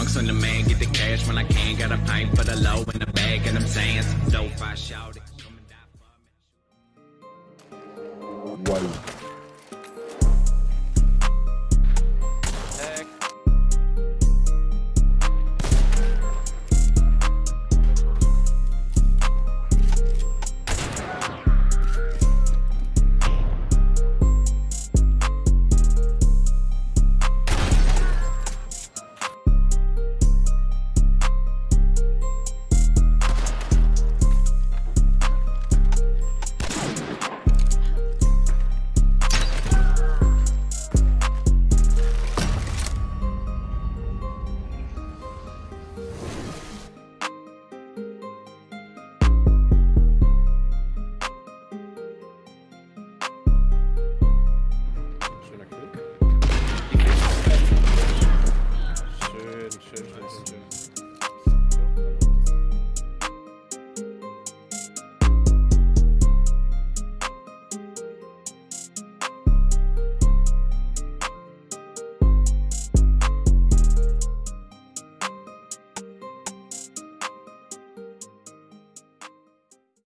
dunks on the man, get the cash when I can. Got a pint for the low in the bag, and I'm saying some dope. I shout it. Why?